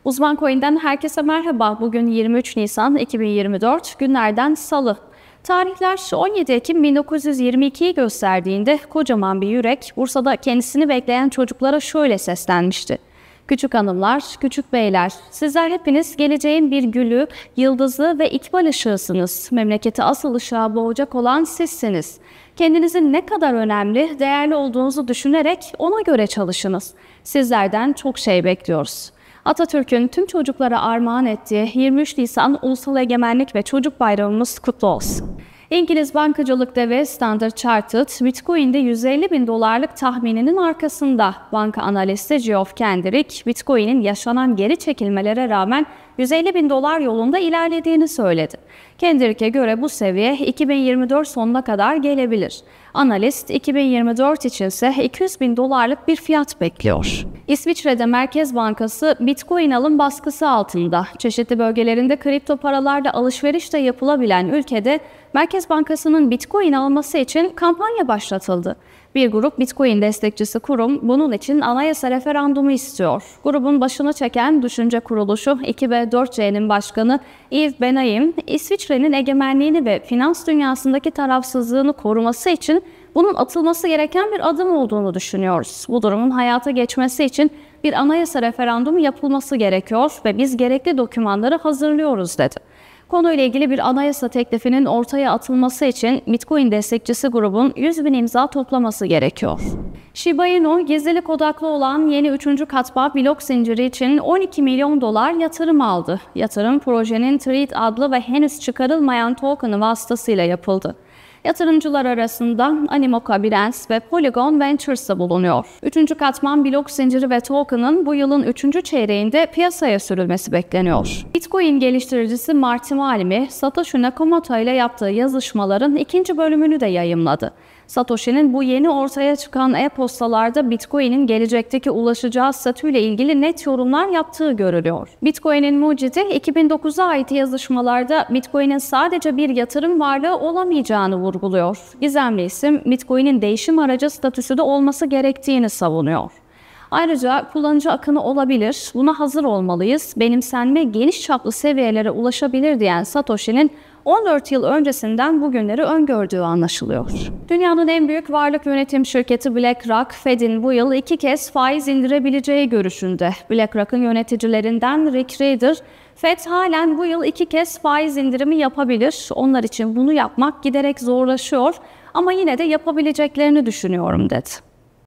Uzman Coin'den herkese merhaba. Bugün 23 Nisan 2024, günlerden Salı. Tarihler 17 Ekim 1922'yi gösterdiğinde kocaman bir yürek Bursa'da kendisini bekleyen çocuklara şöyle seslenmişti. Küçük hanımlar, küçük beyler, sizler hepiniz geleceğin bir gülü, yıldızı ve ikbal ışığısınız. Memleketi asıl ışığa boğacak olan sizsiniz. Kendinizin ne kadar önemli, değerli olduğunuzu düşünerek ona göre çalışınız. Sizlerden çok şey bekliyoruz. Atatürk'ün tüm çocuklara armağan ettiği 23 Nisan Ulusal Egemenlik ve Çocuk Bayramımız kutlu olsun. İngiliz bankacılık devi Standard Chartered, Bitcoin'de 150 bin dolarlık tahmininin arkasında. Banka analisti Geoff Kendrick, Bitcoin'in yaşanan geri çekilmelere rağmen 150 bin dolar yolunda ilerlediğini söyledi. Kendrick'e göre bu seviye 2024 sonuna kadar gelebilir. Analist 2024 içinse 200 bin dolarlık bir fiyat bekliyor. İsviçre'de Merkez Bankası Bitcoin alım baskısı altında. Çeşitli bölgelerinde kripto paralarla alışveriş de yapılabilen ülkede Merkez Bankası'nın Bitcoin alması için kampanya başlatıldı. Bir grup Bitcoin destekçisi kurum bunun için anayasa referandumu istiyor. Grubun başını çeken düşünce kuruluşu 2B4C'nin başkanı Yves Benaim, İsviçre'nin egemenliğini ve finans dünyasındaki tarafsızlığını koruması için bunun atılması gereken bir adım olduğunu düşünüyoruz. Bu durumun hayata geçmesi için bir anayasa referandumu yapılması gerekiyor ve biz gerekli dokümanları hazırlıyoruz dedi. Konuyla ilgili bir anayasa teklifinin ortaya atılması için Bitcoin destekçisi grubun 100 bin imza toplaması gerekiyor. Shiba Inu, gizlilik odaklı olan yeni 3. katman blok zinciri için 12 milyon dolar yatırım aldı. Yatırım projenin Thread adlı ve henüz çıkarılmayan token'ı vasıtasıyla yapıldı. Yatırımcılar arasında Animoca Brands ve Polygon Ventures'da bulunuyor. 3. katman blok zinciri ve token'ın bu yılın 3. çeyreğinde piyasaya sürülmesi bekleniyor. Bitcoin geliştiricisi Marty Malimi, Satoshi Nakamoto ile yaptığı yazışmaların 2. bölümünü de yayımladı. Satoshi'nin bu yeni ortaya çıkan e-postalarda Bitcoin'in gelecekteki ulaşacağı statüyle ilgili net yorumlar yaptığı görülüyor. Bitcoin'in mucidi 2009'a ait yazışmalarda Bitcoin'in sadece bir yatırım varlığı olamayacağını vurguluyor. Gizemli isim Bitcoin'in değişim aracı statüsü de olması gerektiğini savunuyor. Ayrıca kullanıcı akını olabilir, buna hazır olmalıyız, benimsenme geniş çaplı seviyelere ulaşabilir diyen Satoshi'nin 14 yıl öncesinden bugünleri öngördüğü anlaşılıyor. Dünyanın en büyük varlık yönetim şirketi BlackRock, Fed'in bu yıl 2 kez faiz indirebileceği görüşünde. BlackRock'ın yöneticilerinden Rick Rieder, Fed halen bu yıl 2 kez faiz indirimi yapabilir. Onlar için bunu yapmak giderek zorlaşıyor ama yine de yapabileceklerini düşünüyorum dedi.